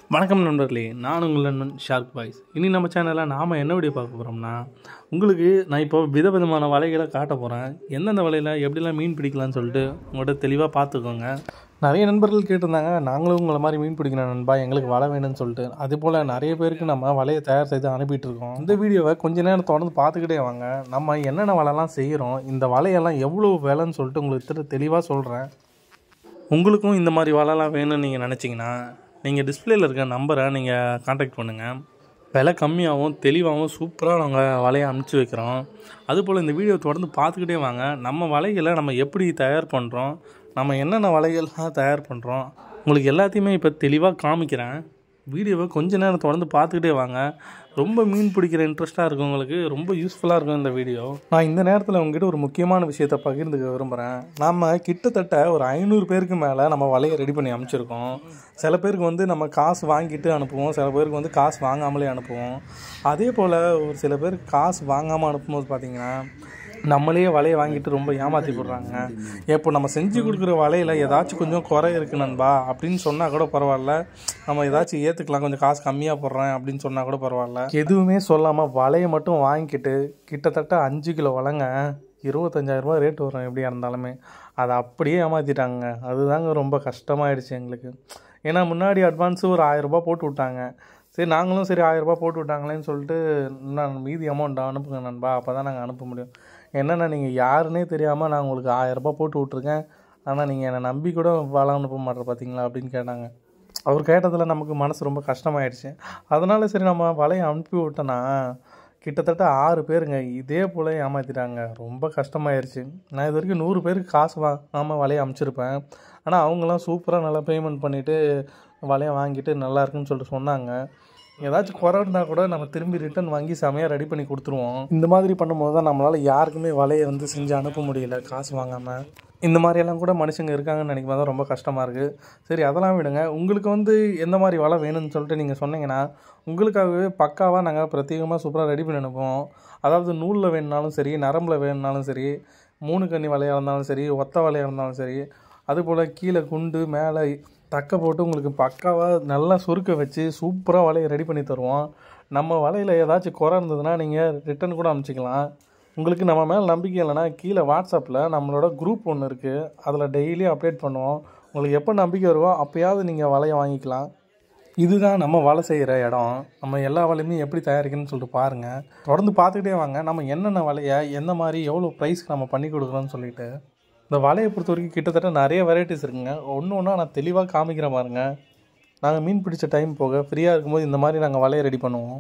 வணக்கம் நண்பர்களே, நான் உங்கள் நண்பன் ஷார்க் பாய்ஸ். இனி நம்ம சேனலில் நாம் என்ன வீடியோ பார்க்க போகிறோம்னா, உங்களுக்கு நான் இப்போ விதவிதமான வலைகளை காட்ட போகிறேன். எந்தெந்த வலையில் எப்படிலாம் மீன் பிடிக்கலான்னு சொல்லிட்டு உங்கள்கிட்ட தெளிவாக பார்த்துக்கோங்க. நிறைய நண்பர்கள் கேட்டிருந்தாங்க, நாங்களும் உங்களை மாதிரி மீன் பிடிக்கணும் நண்பா, எங்களுக்கு வலை வேணும்னு சொல்லிட்டு. அதேபோல் நிறைய பேருக்கு நம்ம வலையை தயார் செய்து அனுப்பிட்டு இருக்கோம். இந்த வீடியோவை கொஞ்ச நேரம் தொடர்ந்து பார்த்துக்கிட்டே வாங்க. நம்ம என்னென்ன வலைலாம் செய்கிறோம், இந்த வலையெல்லாம் எவ்வளோ விலைன்னு சொல்லிட்டு உங்களுக்கு தெளிவாக சொல்கிறேன். உங்களுக்கும் இந்த மாதிரி வலைலாம் வேணும்னு நீங்கள் நினச்சிங்கன்னா நீங்கள் டிஸ்பிளேயில் இருக்க நம்பரை நீங்கள் காண்டாக்ட் பண்ணுங்கள். விலை கம்மியாகவும் தெளிவாகவும் சூப்பராக நாங்கள் வலையை அனுப்பிச்சி வைக்கிறோம். அதுபோல் இந்த வீடியோ தொடர்ந்து பார்த்துக்கிட்டே வாங்க. நம்ம வலைகளை நம்ம எப்படி தயார் பண்ணுறோம், நம்ம என்னென்ன வலைகள்லாம் தயார் பண்ணுறோம், உங்களுக்கு எல்லாத்தையுமே இப்போ தெளிவாக காமிக்கிறேன். வீடியோவை கொஞ்ச நேரம் தொடர்ந்து பார்த்துக்கிட்டே வாங்க. ரொம்ப மீன் பிடிக்கிற இன்ட்ரெஸ்ட்டாக இருக்கும், உங்களுக்கு ரொம்ப யூஸ்ஃபுல்லாக இருக்கும் இந்த வீடியோ. நான் இந்த நேரத்தில் உங்ககிட்ட ஒரு முக்கியமான விஷயத்தை பகிர்ந்துக்க விரும்புகிறேன். நம்ம கிட்டத்தட்ட ஒரு 500 பேருக்கு மேலே நம்ம வலையை ரெடி பண்ணி அனுப்பிச்சிருக்கோம். சில பேருக்கு நம்ம காசு வாங்கிட்டு அனுப்புவோம், சில பேருக்கு காசு வாங்காமலே அனுப்புவோம். அதே போல் ஒரு சில பேருக்கு காசு வாங்காமல் அனுப்பும்போது பார்த்திங்கன்னா நம்மளே வலையை வாங்கிட்டு ரொம்ப ஏமாற்றி போடுறாங்க. இப்போ நம்ம செஞ்சு கொடுக்குற வலையில் ஏதாச்சும் கொஞ்சம் குறை இருக்குது நண்பா அப்படின்னு சொன்னால் கூட பரவாயில்ல, நம்ம ஏதாச்சும் ஏற்றுக்கலாம், கொஞ்சம் காசு கம்மியாக போடுறேன் அப்படின்னு சொன்னால் கூட பரவாயில்ல. எதுவுமே சொல்லாமல் வலையை மட்டும் வாங்கிக்கிட்டு கிட்டத்தட்ட 5 கிலோ வலைங்க 25,000 ரூபா ரேட் வரும் எப்படியா இருந்தாலுமே. அதை அப்படியே ஏமாற்றிட்டாங்க. அதுதாங்க ரொம்ப கஷ்டமாயிடுச்சு எங்களுக்கு. ஏன்னா முன்னாடி அட்வான்ஸு ஒரு 1000 ரூபா போட்டு விட்டாங்க. சரி, நாங்களும் சரி 1000 ரூபா போட்டு விட்டாங்களேன்னு சொல்லிட்டு நான் மீதி அமௌண்ட் அனுப்புங்க நண்பா, அப்போ தான் நாங்கள் அனுப்ப முடியும். என்னென்னா நீங்கள் யாருன்னே தெரியாமல் நான் உங்களுக்கு 1000 ரூபா போட்டு விட்ருக்கேன், ஆனால் நீங்கள் என்னை நம்பி கூட வலை அனுப்ப மாட்டேற பார்த்தீங்களா அப்படின்னு கேட்டாங்க. அவர் கேட்டதில் நமக்கு மனசு ரொம்ப கஷ்டமாயிடுச்சு. அதனால சரி நம்ம வலையை அனுப்பி விட்டோன்னா கிட்டத்தட்ட 6 பேருங்க இதே போல் ஏமாற்றிட்டாங்க. ரொம்ப கஷ்டமாயிருச்சு. நான் இது வரைக்கும் 100 பேருக்கு காசு வாங்காமல் வலையை அனுப்பிச்சிருப்பேன். ஆனால் அவங்களாம் சூப்பராக நல்லா பேமெண்ட் பண்ணிவிட்டு வலையை வாங்கிட்டு நல்லா இருக்குன்னு சொல்லிட்டு சொன்னாங்க. ஏதாச்சும் குறை இருந்தால் கூட நம்ம திரும்பி ரிட்டன் வாங்கி செமையாக ரெடி பண்ணி கொடுத்துருவோம். இந்த மாதிரி பண்ணும்போது தான் நம்மளால் யாருக்குமே வலையை செஞ்சு அனுப்ப முடியல காசு வாங்காமல். இந்த மாதிரியெல்லாம் கூட மனுஷங்க இருக்காங்கன்னு நினைக்கும் தான் ரொம்ப கஷ்டமாக இருக்குது. சரி, அதெல்லாம் விடுங்க. உங்களுக்கு எந்த மாதிரி வலை வேணும்னு சொல்லிட்டு நீங்கள் சொன்னீங்கன்னா உங்களுக்காகவே பக்காவாக நாங்கள் பிரத்யேகமாக சூப்பராக ரெடி பண்ணி அனுப்புவோம். அதாவது நூலில் வேணுனாலும் சரி, நரம்பில் வேணுனாலும் சரி, 3 கண்ணி வலையாக இருந்தாலும் சரி, ஒத்த வலையாக இருந்தாலும் சரி, அதுபோல் கீழே குண்டு மேலே தக்க போட்டு உங்களுக்கு பக்காவாக நல்லா சுருக்க வச்சு சூப்பராக வலையை ரெடி பண்ணி தருவோம். நம்ம வலையில் ஏதாச்சும் குறை இருந்ததுன்னா நீங்கள் ரிட்டன் கூட அனுப்பிச்சிக்கலாம். உங்களுக்கு நம்ம மேலே நம்பிக்கை இல்லைனா கீழே வாட்ஸ்அப்பில் நம்மளோட குரூப் ஒன்று இருக்குது, அதில் டெய்லியும் அப்டேட் பண்ணுவோம். உங்களுக்கு எப்போ நம்பிக்கை வருவோ அப்போயாவது நீங்கள் வலையை வாங்கிக்கலாம். இதுதான் நம்ம வலை செய்கிற இடம். நம்ம எல்லா வலையுமே எப்படி தயாரிக்கணும்னு சொல்லிட்டு பாருங்கள். தொடர்ந்து பார்த்துக்கிட்டே வாங்க. நம்ம என்னென்ன வலையை எந்த மாதிரி எவ்வளோ ப்ரைஸ்க்கு நம்ம பண்ணி கொடுக்குறோன்னு சொல்லிட்டு. இந்த வலையை பொறுத்த வரைக்கும் கிட்டத்தட்ட நிறைய வெரைட்டிஸ் இருக்குங்க. ஒன்று நான் தெளிவாக காமிக்கிற பாருங்க. நாங்கள் மீன் பிடிச்ச டைம் போக ஃப்ரீயாக இருக்கும்போது இந்த மாதிரி நாங்கள் வலையை ரெடி பண்ணுவோம்.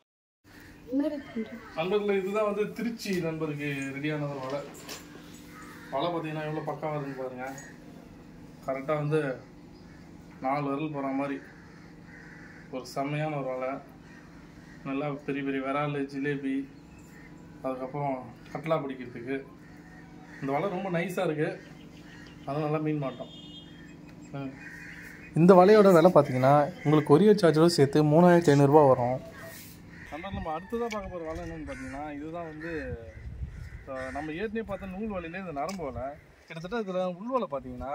நண்பர்கள், இதுதான் திருச்சி நண்பருக்கு ரெடியான ஒரு வலை. வலை பார்த்தீங்கன்னா எவ்வளோ பக்காவாக இருக்குன்னு பாருங்கள். கரெக்டாக 4 விரல் போகிற மாதிரி ஒரு செம்மையான ஒரு வலை. நல்லா பெரிய பெரிய விரால், ஜிலேபி, அதுக்கப்புறம் கட்லா பிடிக்கிறதுக்கு இந்த வலை ரொம்ப நைஸாக இருக்குது. அதுவும் நல்லா மீன் மாட்டோம். இந்த வலையோட விலை பார்த்தீங்கன்னா உங்களுக்கு கொரியர் சார்ஜோடு சேர்த்து 3,500 ரூபா வரும். நம்ம அடுத்ததாக பார்க்க போகிற வலை என்னென்னு பார்த்தீங்கன்னா, இதுதான் நம்ம ஏற்கனவே பார்த்த நூல் வலையிலே இந்த நரம்பு வலை. கிட்டத்தட்ட இதில் உள்வலை பார்த்தீங்கன்னா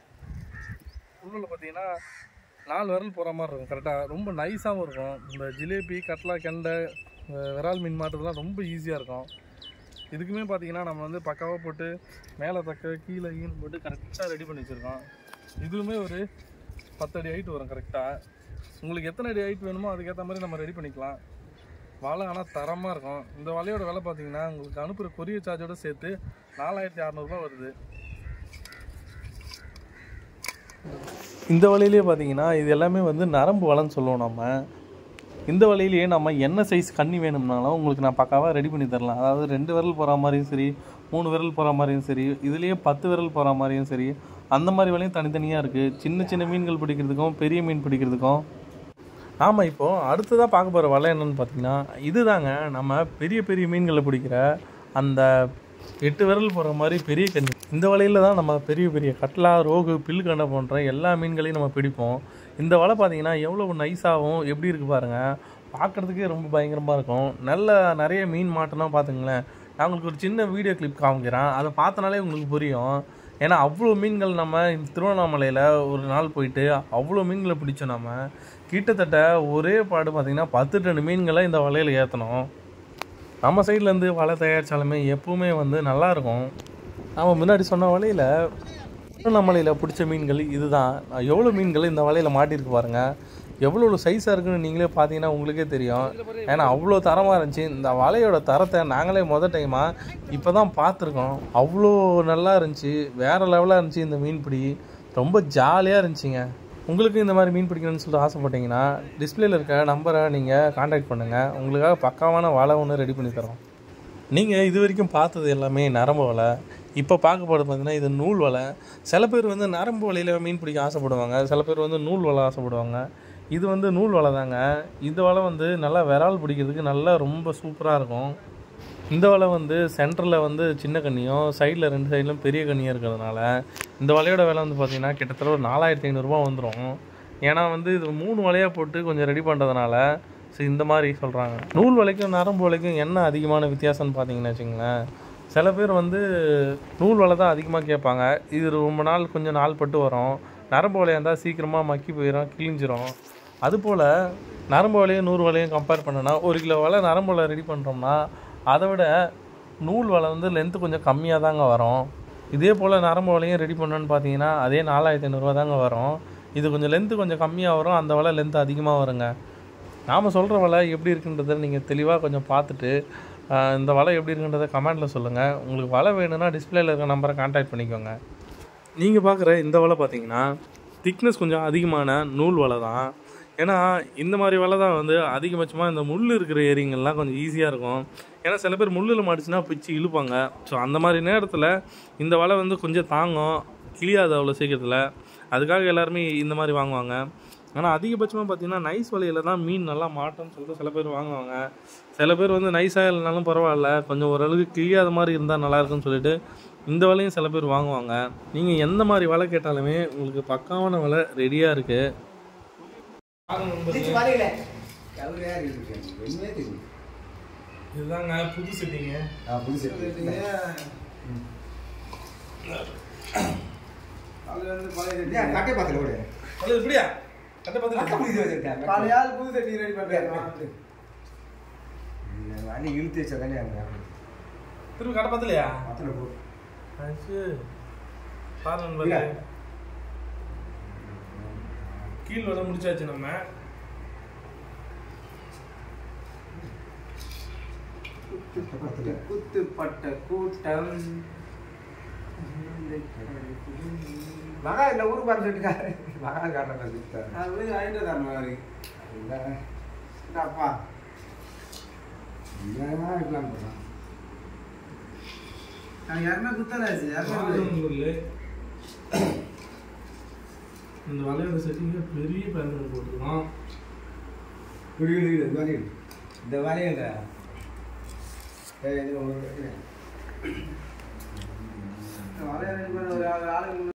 4 விரல் போகிற மாதிரி இருக்கும். கரெக்டாக ரொம்ப நைஸாகவும் இருக்கும். இந்த ஜிலேபி, கட்லா, கெண்டை, விரால் மீன் மாட்டுறதுலாம் ரொம்ப ஈஸியாக இருக்கும். இதுக்குமே பார்த்தீங்கன்னா நம்ம பக்காவாக போட்டு மேலே தக்க கீழே ஈன் போட்டு கரெக்டாக ரெடி பண்ணி வச்சுருக்கோம். இதுவுமே ஒரு 10 அடி ஹைட் வரும் கரெக்டாக. உங்களுக்கு எத்தனை அடி ஹைட் வேணுமோ அதுக்கேற்ற மாதிரி நம்ம ரெடி பண்ணிக்கலாம். வலை ஆனால் தரமாக இருக்கும். இந்த வலையோட விலை பார்த்தீங்கன்னா உங்களுக்கு அனுப்புகிற கொரியர் சார்ஜோடு சேர்த்து 4,600 ரூபா வருது. இந்த வலையிலே பார்த்தீங்கன்னா இது எல்லாமே நரம்பு வலைன்னு சொல்லுவோம் நம்ம. இந்த வலையிலேயே நம்ம என்ன சைஸ் கண்ணி வேணும்னாலும் உங்களுக்கு நான் பக்காவாக ரெடி பண்ணி தரலாம். அதாவது 2 விரல் போகிற மாதிரியும் சரி, 3 விரல் போகிற மாதிரியும் சரி, இதுலேயே 10 விரல் போகிற மாதிரியும் சரி, அந்த மாதிரி வலையும் தனித்தனியாக இருக்குது. சின்ன சின்ன மீன்கள் பிடிக்கிறதுக்கும் பெரிய மீன் பிடிக்கிறதுக்கும். ஆமாம், இப்போது அடுத்ததாக பார்க்க போகிற வலை என்னென்னு பார்த்தீங்கன்னா இதுதாங்க. நம்ம பெரிய பெரிய மீன்களை பிடிக்கிற அந்த 8 விரல் போகிற மாதிரி பெரிய கண்ணி. இந்த வலையில் தான் நம்ம பெரிய பெரிய கட்லா, ரோகு, பில்கண்டை போன்ற எல்லா மீன்களையும் நம்ம பிடிப்போம். இந்த வலை பார்த்தீங்கன்னா எவ்வளோ நைஸாகவும் எப்படி இருக்குது பாருங்கள். பார்க்குறதுக்கே ரொம்ப பயங்கரமாக இருக்கும். நிறைய மீன் மாட்டோம்னா பார்த்துங்களேன். நான் உங்களுக்கு ஒரு சின்ன வீடியோ கிளிப் காமிக்கிறேன், அதை பார்த்தனாலே உங்களுக்கு புரியும். ஏன்னா அவ்வளோ மீன்கள் நம்ம திருவண்ணாமலையில் ஒரு நாள் போயிட்டு அவ்வளோ மீன்களை பிடிச்சோம். நம்ம கிட்டத்தட்ட ஒரே பாடு பார்த்திங்கன்னா 10 டன் மீன்களை இந்த வலையில் ஏற்றணும். நம்ம சைட்லேருந்து வலை தயாரித்தாலுமே எப்பவுமே வந்து நல்லாயிருக்கும். நம்ம முன்னாடி சொன்ன வலையில் திருவண்ணாமலையில் பிடிச்ச மீன்கள் இதுதான். எவ்வளோ மீன்கள் இந்த வலையில் மாட்டியிருக்கு பாருங்கள். எவ்வளோ சைஸாக இருக்குன்னு நீங்களே பார்த்தீங்கன்னா உங்களுக்கே தெரியும். ஏன்னா அவ்வளோ தரமாக இருந்துச்சு. இந்த வலையோட தரத்தை நாங்களே டைமாக இப்போ தான் பார்த்துருக்கோம். அவ்வளோ நல்லா இருந்துச்சு, வேறு லெவலாக இருந்துச்சு. இந்த மீன்பிடி ரொம்ப ஜாலியாக இருந்துச்சுங்க. உங்களுக்கு இந்த மாதிரி மீன் பிடிக்கணும்னு சொல்லிட்டு ஆசைப்பட்டீங்கன்னா டிஸ்பிளேயில் இருக்க நம்பரை நீங்கள் காண்டாக்ட் பண்ணுங்கள். உங்களுக்காக பக்காவான வலை ஒன்று ரெடி பண்ணி தரோம். நீங்கள் இது வரைக்கும் பார்த்தது எல்லாமே நரம்பு வலை. இப்போ பார்க்க போகிறது பார்த்தீங்கன்னா இது நூல் வலை. சில பேர் வந்து நரம்பு வலையில் மீன் பிடிக்க ஆசைப்படுவாங்க, சில பேர் வந்து நூல் வலை ஆசைப்படுவாங்க. இது வந்து நூல் வலை தாங்க. இந்த வலை வந்து நல்லா விரால் பிடிக்கிறதுக்கு நல்லா ரொம்ப சூப்பராக இருக்கும். இந்த வலை வந்து சென்டரில் வந்து சின்ன கண்ணியும் சைடில் 2 சைட்லையும் பெரிய கண்ணியும் இருக்கிறதுனால இந்த வலையோட விலை வந்து பார்த்திங்கன்னா கிட்டத்தட்ட ஒரு 4500 வந்துடும். ஏன்னா வந்து இது 3 வலையாக போட்டு கொஞ்சம் ரெடி பண்ணுறதுனால இந்த மாதிரி சொல்கிறாங்க. நூல் வலைக்கும் நரம்பு வலைக்கும் என்ன அதிகமான வித்தியாசம்னு பார்த்தீங்கன்னா வச்சுங்களேன், சில பேர் வந்து நூல் வலை தான் அதிகமாக கேட்பாங்க. இது ரொம்ப நாள் கொஞ்சம் நாள் பட்டு வரும். நரம்பு வலையாக இருந்தால் சீக்கிரமாக மக்கி போயிடும், கிழிஞ்சிரும். அதுபோல் நரம்பு வலையும் 100 வலையும் கம்பேர் பண்ணோன்னா 1 கிலோ வலை நரம்பு வலை ரெடி பண்ணுறோம்னா அதை விட நூல் வலை வந்து லென்த்து கொஞ்சம் கம்மியாக தாங்க வரும். இதே போல் நரம்பு வலையும் ரெடி பண்ணோன்னு பார்த்தீங்கன்னா அதே 4500 தாங்க வரும். இது கொஞ்சம் லென்த்து கொஞ்சம் கம்மியாக வரும், அந்த வலை லென்த்து அதிகமாக வருங்க. நாம் சொல்கிற வலை எப்படி இருக்குன்றதை நீங்கள் தெளிவாக கொஞ்சம் பார்த்துட்டு இந்த வலை எப்படி இருக்குன்றதை கமெண்ட்டில் சொல்லுங்கள். உங்களுக்கு வலை வேணும்னா டிஸ்பிளேயில் இருக்க நம்பரை கான்டாக்ட் பண்ணிக்கோங்க. நீங்கள் பார்க்குற இந்த வலை பார்த்தீங்கன்னா திக்னஸ் கொஞ்சம் அதிகமான நூல் வலை தான். ஏன்னா இந்த மாதிரி வலை தான் வந்து அதிகபட்சமாக இந்த முள் இருக்கிற ஏரிங்கள்லாம் கொஞ்சம் ஈஸியாக இருக்கும். ஏன்னா சில பேர் முள்ளில் மாட்டிச்சுன்னா பிச்சு இழுப்பாங்க. ஸோ அந்த மாதிரி நேரத்தில் இந்த வலை வந்து கொஞ்சம் தாங்கும், கிளியாது அவ்வளோ சீக்கிரத்தில். அதுக்காக எல்லாருமே இந்த மாதிரி வாங்குவாங்க. ஆனால் அதிகபட்சமாக பார்த்திங்கன்னா நைஸ் வலையில் தான் மீன் நல்லா மாட்டோம்னு சொல்லிட்டு சில பேர் வாங்குவாங்க. சில பேர் வந்து நைஸாக இல்லைனாலும் பரவாயில்ல, கொஞ்சம் ஓரளவுக்கு கிளியாத மாதிரி இருந்தால் நல்லாயிருக்குன்னு சொல்லிட்டு இந்த வலையும் சில பேர் வாங்குவாங்க. நீங்கள் எந்த மாதிரி வலை கேட்டாலுமே உங்களுக்கு பக்காவான வலை ரெடியாக இருக்குது. இதுதாங்க புது செட்டிங்க. புது செட்டிங்க கட்டை பார்த்துல கூட இப்படியா கட்டை பார்த்து பழையால் புது செட்டி ரெடி பண்ணுறேன். இழுத்து வச்சா தானே திரும்ப கடை பார்த்துலையா பார்த்துல போ பாருங்க. கீழ் வலை முடிச்சாச்சு. நம்ம குத்துப்பட்ட கூட்டம் மகா இல்லை ஊருக்கு பார்த்துட்டு மகா காட்டுறேன் ஐட்டு தான் மாதிரி அப்பா இருக்கலாம் போகிறான். யாருமே குத்தலாச்சு இந்த வலையோட செட்டிங்க பெரிய பேனல் போட்டுருக்கோம். இந்த வலையில வலைய